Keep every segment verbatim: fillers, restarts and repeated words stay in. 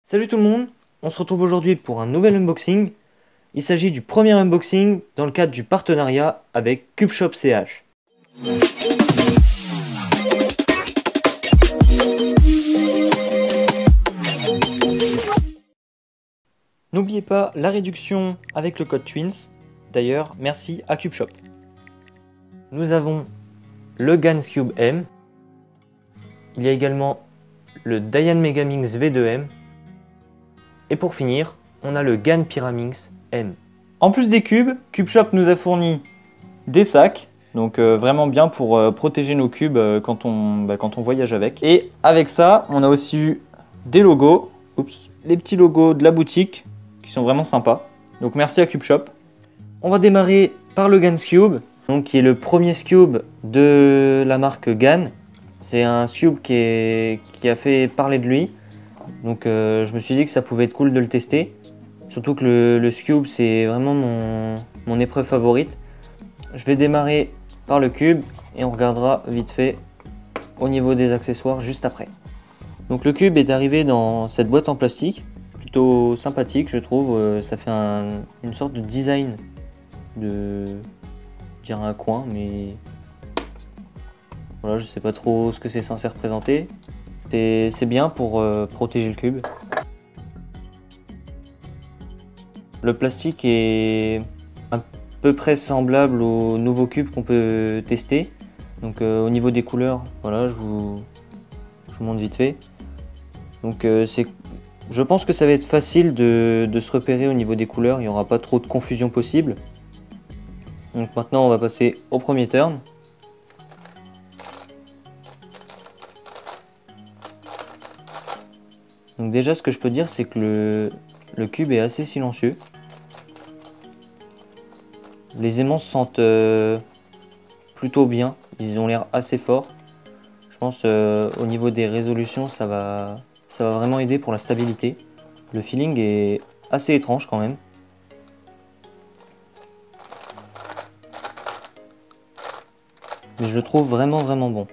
Salut tout le monde, on se retrouve aujourd'hui pour un nouvel unboxing. Il s'agit du premier unboxing dans le cadre du partenariat avec CubeShop C H. N'oubliez pas la réduction avec le code Twins. D'ailleurs, merci à CubeShop. Nous avons le GAN Cube M. Il y a également le Dayan Megaminx V deux M. Et pour finir, on a le GAN Pyraminx M. En plus des cubes, CubeShop nous a fourni des sacs, donc euh, vraiment bien pour euh, protéger nos cubes euh, quand, on, bah, quand on voyage avec. Et avec ça, on a aussi eu des logos, oups, les petits logos de la boutique qui sont vraiment sympas. Donc merci à CubeShop. On va démarrer par le GAN Cube, donc qui est le premier Cube de la marque GAN. C'est un Cube qui, est, qui a fait parler de lui. Donc euh, je me suis dit que ça pouvait être cool de le tester. Surtout que le, le Cube, c'est vraiment mon, mon épreuve favorite. Je vais démarrer par le cube et on regardera vite fait au niveau des accessoires juste après. Donc le cube est arrivé dans cette boîte en plastique, plutôt sympathique je trouve. Ça fait un, une sorte de design de dire un coin, mais voilà, je sais pas trop ce que c'est censé représenter. C'est bien pour euh, protéger le cube. Le plastique est un peu près semblable au nouveau cube qu'on peut tester. Donc euh, au niveau des couleurs, voilà, je vous, je vous montre vite fait. Donc euh, c'est, je pense que ça va être facile de, de se repérer au niveau des couleurs, il n'y aura pas trop de confusion possible. Donc maintenant on va passer au premier turn. Donc déjà ce que je peux dire c'est que le, le cube est assez silencieux. Les aimants se sentent euh, plutôt bien, ils ont l'air assez forts. Je pense euh, au niveau des résolutions ça va, ça va vraiment aider pour la stabilité. Le feeling est assez étrange quand même. Mais je le trouve vraiment vraiment bon.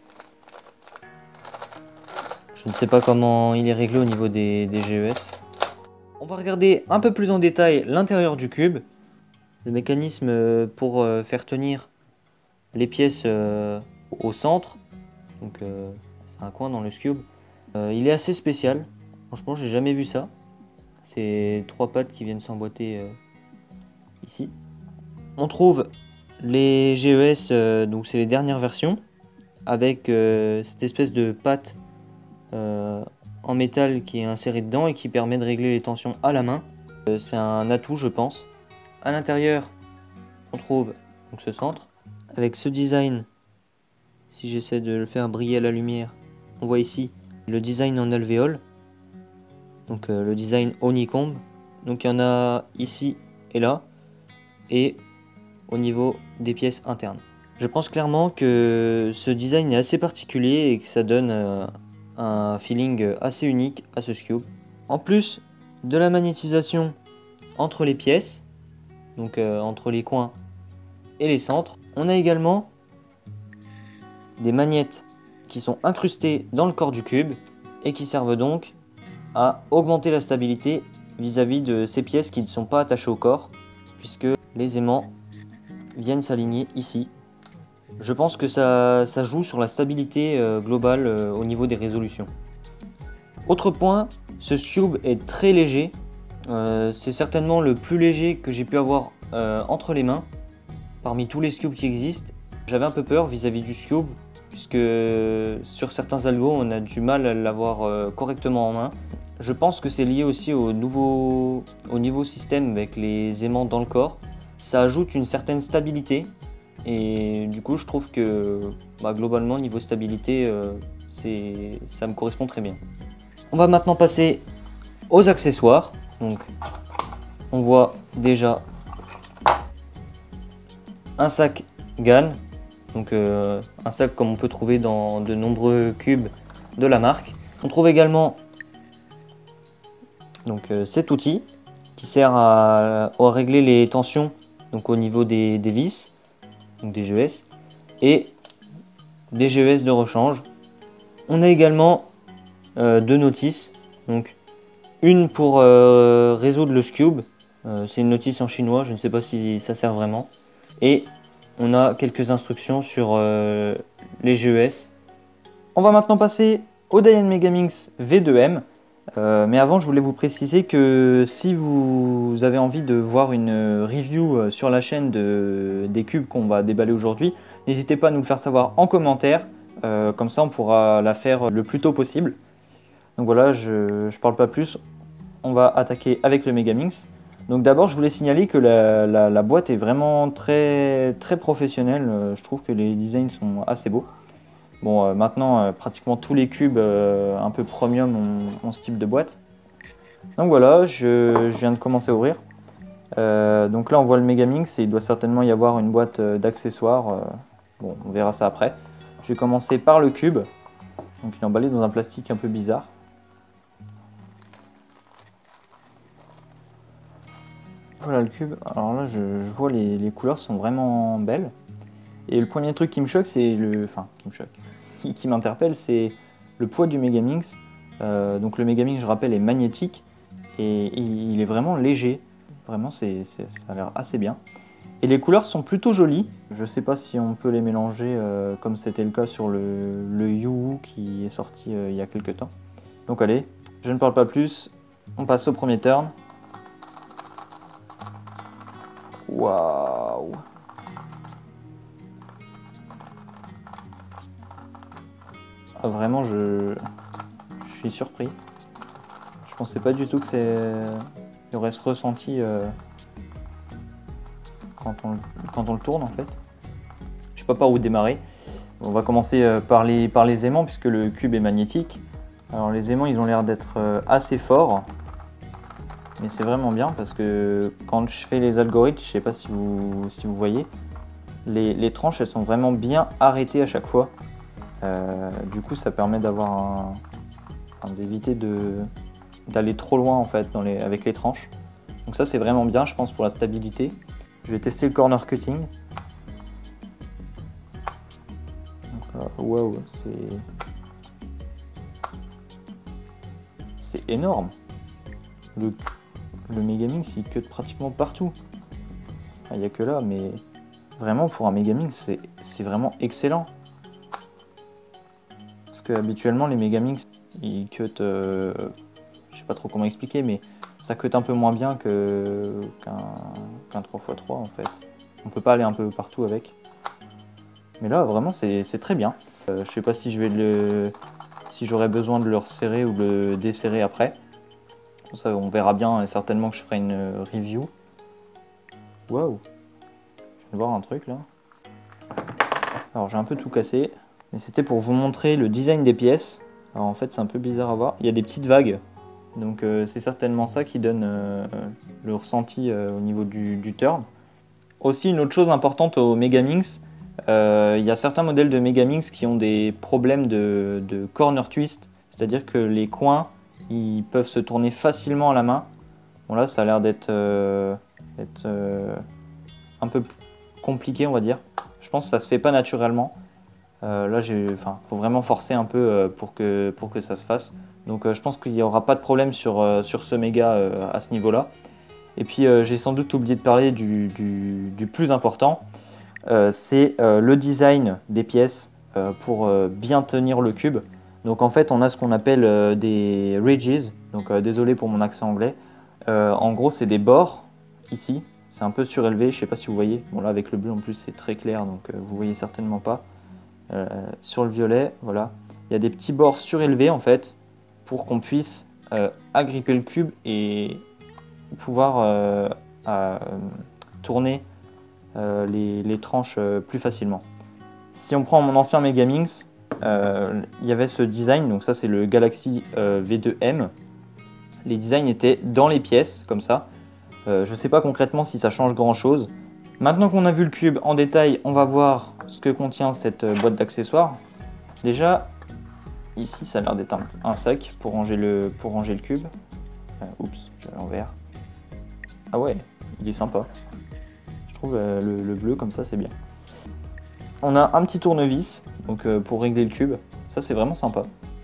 Je ne sais pas comment il est réglé au niveau des, des G E S. On va regarder un peu plus en détail l'intérieur du cube. Le mécanisme pour faire tenir les pièces au centre. Donc euh, c'est un coin dans le cube. Euh, il est assez spécial. Franchement, j'ai jamais vu ça. C'est trois pattes qui viennent s'emboîter euh, ici. On trouve les G E S, euh, donc c'est les dernières versions, avec euh, cette espèce de patte euh, en métal qui est insérée dedans et qui permet de régler les tensions à la main. Euh, c'est un atout, je pense. À l'intérieur, on trouve donc ce centre avec ce design. Si j'essaie de le faire briller à la lumière, on voit ici le design en alvéole, donc euh, le design honeycomb. Donc il y en a ici et là, et au niveau des pièces internes. Je pense clairement que ce design est assez particulier et que ça donne euh, un feeling assez unique à ce cube. En plus de la magnétisation entre les pièces, donc euh, entre les coins et les centres, on a également des magnettes qui sont incrustées dans le corps du cube et qui servent donc à augmenter la stabilité vis-à-vis de ces pièces qui ne sont pas attachées au corps, puisque les aimants viennent s'aligner ici. Je pense que ça, ça joue sur la stabilité euh, globale euh, au niveau des résolutions. Autre point, ce cube est très léger. Euh, c'est certainement le plus léger que j'ai pu avoir euh, entre les mains parmi tous les cubes qui existent. J'avais un peu peur vis-à-vis du cube, puisque sur certains algos on a du mal à l'avoir euh, correctement en main. Je pense que c'est lié aussi au nouveau, au nouveau système avec les aimants dans le corps. Ça ajoute une certaine stabilité et du coup je trouve que bah, globalement niveau stabilité euh, ça me correspond très bien. On va maintenant passer aux accessoires. Donc on voit déjà un sac GAN, donc euh, un sac comme on peut trouver dans de nombreux cubes de la marque. On trouve également donc euh, cet outil qui sert à, à régler les tensions donc au niveau des, des vis, donc des G E S, et des G E S de rechange. On a également euh, deux notices, donc une pour euh, résoudre le Scube. Euh, c'est une notice en chinois, je ne sais pas si ça sert vraiment. Et on a quelques instructions sur euh, les G E S. On va maintenant passer au Dayan Megaminx V deux M. Euh, mais avant, je voulais vous préciser que si vous avez envie de voir une review sur la chaîne de, des cubes qu'on va déballer aujourd'hui, n'hésitez pas à nous le faire savoir en commentaire. Euh, comme ça, on pourra la faire le plus tôt possible. Donc voilà, je ne parle pas plus. On va attaquer avec le Megaminx. Donc d'abord, je voulais signaler que la, la, la boîte est vraiment très, très professionnelle. Euh, je trouve que les designs sont assez beaux. Bon, euh, maintenant, euh, pratiquement tous les cubes euh, un peu premium ont, ont ce type de boîte. Donc voilà, je, je viens de commencer à ouvrir. Euh, donc là, on voit le Megaminx et il doit certainement y avoir une boîte euh, d'accessoires. Euh, bon, on verra ça après. Je vais commencer par le cube. Donc il est emballé dans un plastique un peu bizarre. Voilà le cube. Alors là, je, je vois les, les couleurs sont vraiment belles. Et le premier truc qui me choque, c'est le... Enfin, qui me choque. Qui, qui m'interpelle, c'est le poids du Megaminx. Euh, donc le Megaminx, je rappelle, est magnétique. Et, et il est vraiment léger. Vraiment, c'est, c'est, ça a l'air assez bien. Et les couleurs sont plutôt jolies. Je sais pas si on peut les mélanger euh, comme c'était le cas sur le, le Youwoo qui est sorti euh, il y a quelques temps. Donc allez, je ne parle pas plus. On passe au premier turn. Waouh! Ah, vraiment, je... je suis surpris. Je pensais pas du tout que c'est... il y aurait ce ressenti euh... quand, on... quand on le tourne en fait. Je sais pas par où démarrer. On va commencer euh, par, les... par les aimants puisque le cube est magnétique. Alors les aimants ils ont l'air d'être euh, assez forts. Mais c'est vraiment bien parce que quand je fais les algorithmes, je sais pas si vous, si vous voyez, les... les tranches elles sont vraiment bien arrêtées à chaque fois. Euh, du coup ça permet d'avoir un... enfin, d'éviter de... d'aller trop loin en fait dans les... avec les tranches. Donc ça c'est vraiment bien je pense pour la stabilité. Je vais tester le corner cutting. Waouh, c'est... c'est énorme. Le, le Megaminx il cut pratiquement partout. Il n'y a que là mais vraiment pour un Megaminx c'est vraiment excellent. Parce que habituellement les Megaminx ils cut... Euh... je sais pas trop comment expliquer mais ça cut un peu moins bien que qu'un qu'un trois fois trois en fait. On peut pas aller un peu partout avec. Mais là vraiment c'est très bien. Euh, je sais pas si je vais le si j'aurai besoin de le resserrer ou de le desserrer après. Ça on verra bien et certainement que je ferai une review. Waouh! Je vais voir un truc là. Alors j'ai un peu tout cassé. Mais c'était pour vous montrer le design des pièces. Alors en fait c'est un peu bizarre à voir. Il y a des petites vagues. Donc euh, c'est certainement ça qui donne euh, le ressenti euh, au niveau du, du turn. Aussi une autre chose importante au Megaminx, euh, il y a certains modèles de Megaminx qui ont des problèmes de, de corner twist, c'est-à-dire que les coins ils peuvent se tourner facilement à la main. Bon là ça a l'air d'être euh, euh, un peu compliqué on va dire. Je pense que ça se fait pas naturellement. Euh, là j'ai, enfin, faut vraiment forcer un peu euh, pour que pour que ça se fasse. Donc euh, je pense qu'il n'y aura pas de problème sur, euh, sur ce méga euh, à ce niveau-là. Et puis euh, j'ai sans doute oublié de parler du, du, du plus important, euh, c'est euh, le design des pièces euh, pour euh, bien tenir le cube. Donc en fait on a ce qu'on appelle euh, des ridges, donc euh, désolé pour mon accent anglais. Euh, en gros c'est des bords, ici, c'est un peu surélevé, je sais pas si vous voyez. Bon là avec le bleu en plus c'est très clair donc euh, vous voyez certainement pas. Euh, sur le violet, voilà, il y a des petits bords surélevés en fait, pour qu'on puisse euh, agripper le cube et pouvoir euh, à, euh, tourner euh, les, les tranches euh, plus facilement. Si on prend mon ancien Megaminx, euh, il y avait ce design, donc ça c'est le Galaxy euh, V deux M. Les designs étaient dans les pièces, comme ça. Euh, je ne sais pas concrètement si ça change grand chose. Maintenant qu'on a vu le cube en détail, on va voir ce que contient cette boîte d'accessoires. Déjà, ici ça a l'air d'être un, un sac pour ranger le, pour ranger le cube. Euh, oups, je vais à l'envers. Ah ouais, il est sympa. Je trouve euh, le, le bleu comme ça c'est bien. On a un petit tournevis donc euh, pour régler le cube. Ça c'est vraiment sympa.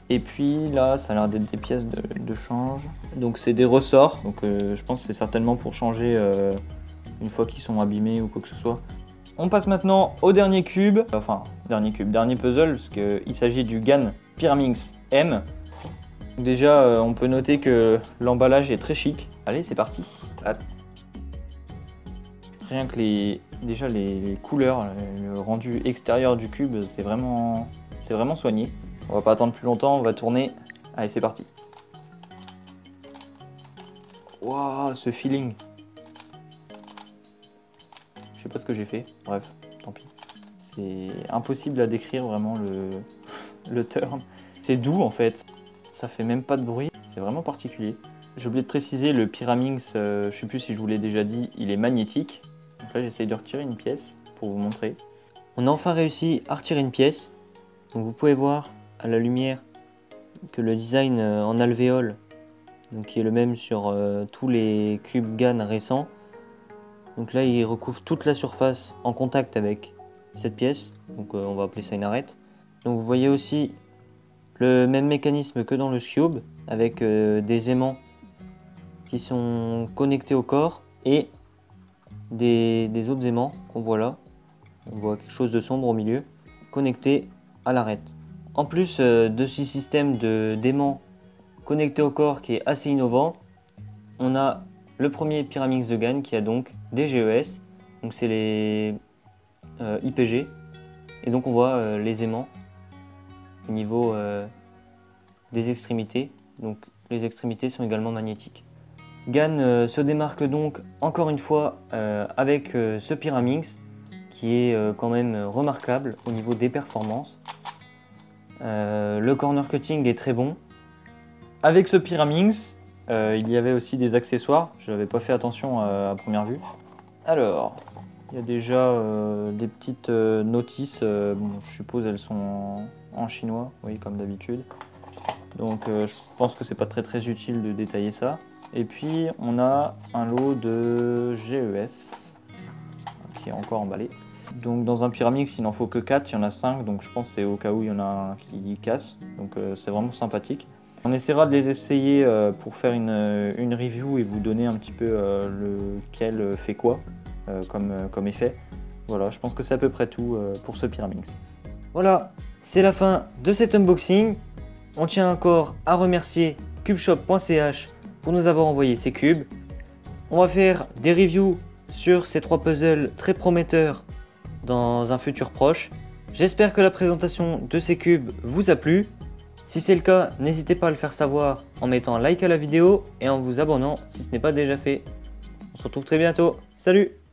Et puis là, ça a l'air d'être des pièces de, de change. Donc c'est des ressorts. Donc euh, je pense que c'est certainement pour changer euh, une fois qu'ils sont abîmés ou quoi que ce soit. On passe maintenant au dernier cube. Enfin, dernier cube, dernier puzzle, parce qu'il s'agit du GAN Pyraminx M. Déjà, euh, on peut noter que l'emballage est très chic. Allez, c'est parti. Hop. Rien que les, déjà les, les couleurs, le rendu extérieur du cube, c'est vraiment, c'est vraiment soigné. On va pas attendre plus longtemps, on va tourner. Allez, c'est parti. Waouh, ce feeling. Je sais pas ce que j'ai fait, bref, tant pis. C'est impossible à décrire vraiment le, le turn. C'est doux en fait, ça fait même pas de bruit, c'est vraiment particulier. J'ai oublié de préciser, le Pyraminx, euh, je sais plus si je vous l'ai déjà dit, il est magnétique. Donc là j'essaye de retirer une pièce pour vous montrer. On a enfin réussi à retirer une pièce. Donc vous pouvez voir à la lumière que le design euh, en alvéole, donc qui est le même sur euh, tous les cubes GAN récents. Donc là il recouvre toute la surface en contact avec cette pièce. Donc euh, on va appeler ça une arête. Donc vous voyez aussi le même mécanisme que dans le Cube avec euh, des aimants qui sont connectés au corps et des, des autres aimants qu'on voit là. On voit quelque chose de sombre au milieu, connecté à l'arête. En plus euh, de ce système de d'aimants connectés au corps qui est assez innovant, on a le premier Pyraminx de GAN qui a donc des G E S, donc c'est les euh, I P G, et donc on voit euh, les aimants au niveau euh, des extrémités, donc les extrémités sont également magnétiques. GAN euh, se démarque donc encore une fois euh, avec euh, ce Pyraminx qui est euh, quand même remarquable au niveau des performances. Euh, le corner cutting est très bon. Avec ce Pyraminx, euh, il y avait aussi des accessoires, je n'avais pas fait attention à, à première vue. Alors, il y a déjà euh, des petites euh, notices, euh, bon, je suppose elles sont en, en chinois, oui comme d'habitude. Donc euh, je pense que c'est pas très très utile de détailler ça. Et puis on a un lot de G E S qui est encore emballé. Donc dans un Pyraminx il n'en faut que quatre, il y en a cinq, donc je pense que c'est au cas où il y en a un qui casse. Donc euh, c'est vraiment sympathique. On essaiera de les essayer euh, pour faire une, une review et vous donner un petit peu euh, lequel fait quoi euh, comme, euh, comme effet. Voilà, je pense que c'est à peu près tout euh, pour ce Pyraminx. Voilà, c'est la fin de cet unboxing. On tient encore à remercier cubeshop point c h pour nous avoir envoyé ces cubes. On va faire des reviews sur ces trois puzzles très prometteurs dans un futur proche. J'espère que la présentation de ces cubes vous a plu. Si c'est le cas, n'hésitez pas à le faire savoir en mettant un like à la vidéo et en vous abonnant si ce n'est pas déjà fait. On se retrouve très bientôt. Salut!